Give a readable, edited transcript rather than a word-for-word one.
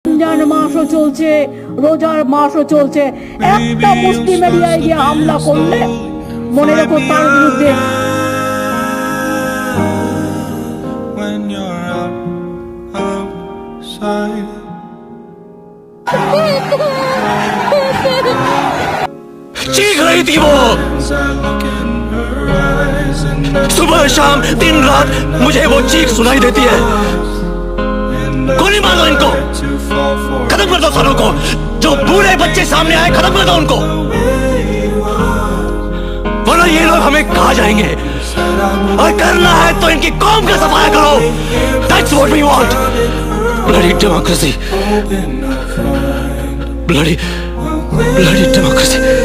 রমজান মাসও চলছে, রোজার মাসও চলছে, একটা মুসলিম এরিয়ায় গিয়ে হামলা করলে মনে রেখো তার বিরুদ্ধে चीख रही थी वो सुबह शाम दिन रात, मुझे वो चीख सुनाई देती है। गोली मारो इनको, खत्म कर दो सालों को। जो बूढ़े बच्चे सामने आए खत्म कर दो उनको, वरना ये लोग हमें खा जाएंगे। और करना है तो इनकी कौम का सफाया करो। That's what we want. Bloody democracy. Bloody democracy.